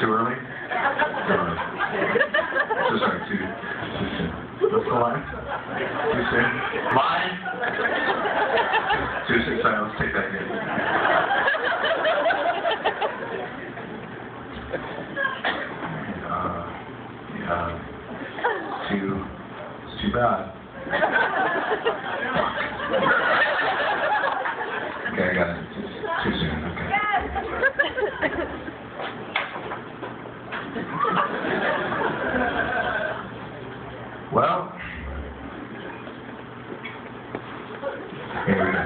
Too early? Too early. So sorry, too soon. What's the line? Too soon? Line? Too soon. Sorry, let's take that again. It's too bad. Okay, I got it. Too soon. Okay. Well, here we go.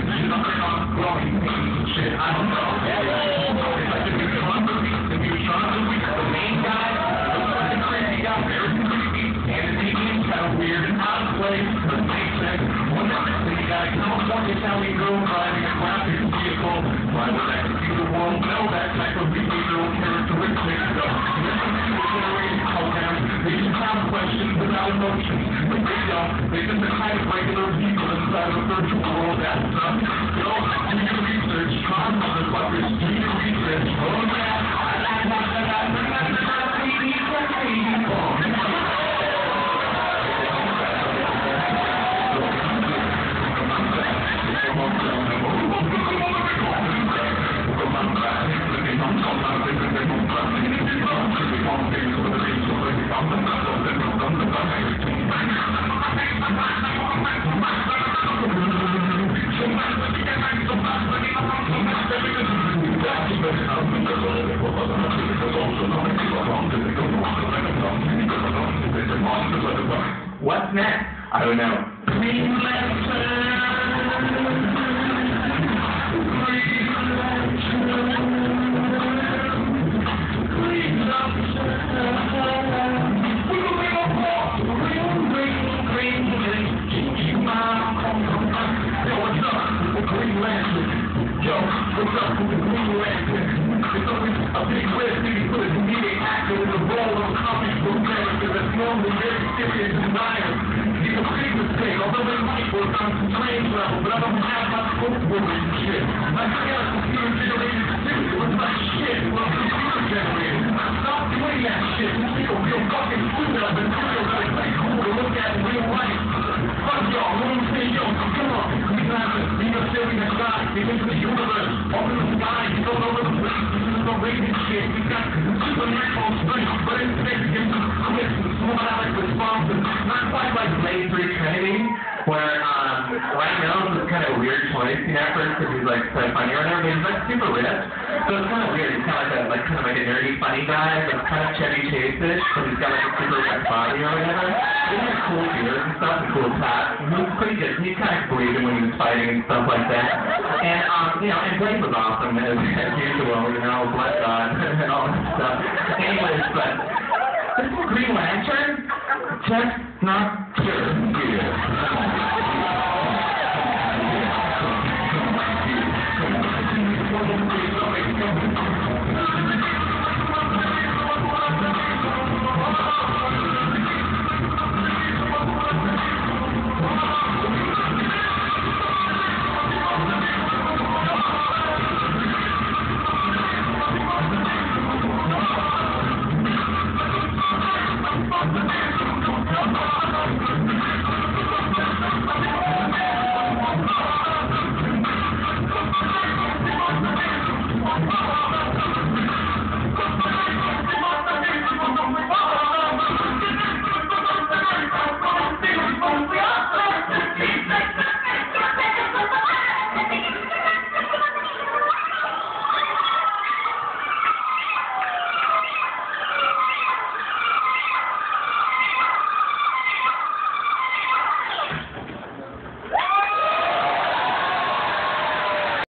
I don't know. Questions without emotions. They just the kind of regular people inside of a virtual world. That's stuff. Yo, do your research. Come, motherfuckers, do your research. Oh, yeah. What's next? I don't know. Yo, what's up with the Green Lantern? It's always a big red city for the comedic actor in the role of a comic book character that's normally very serious and dire. He's a big mistake, although they might work on some strange level, but I don't have my scope for it and shit. I forget a computer-generated shit. It was like shit. Well, computer-generated. Stop doing that shit. You see a real fucking suit up and material that is like cool to look at in real life. Fuck y'all. Let me say, yo, come on. He's not being a silly guy. He's into the universe. Open the sky. He's all over the place. He's into the racing shit. He's got supernatural strength, but instead he gives us quick and smooth responses. Not quite like Blade 3 Trinity, where Ryan Reynolds is kind of a weird choice, you know, first because he's like so funny or whatever, but he's like super rich. So it's kind of weird. He's kind of like a nerdy funny guy, but kind of Chevy Chase-ish, but he's got like a super wet body or whatever. He has cool ears and stuff and cool tats. He's pretty good. He's kind of bleeding when he was fighting and stuff like that. And you know, and Blade was awesome as usual, you know, Blood God and all that stuff. Anyways, but this is Green Lantern, just not sure.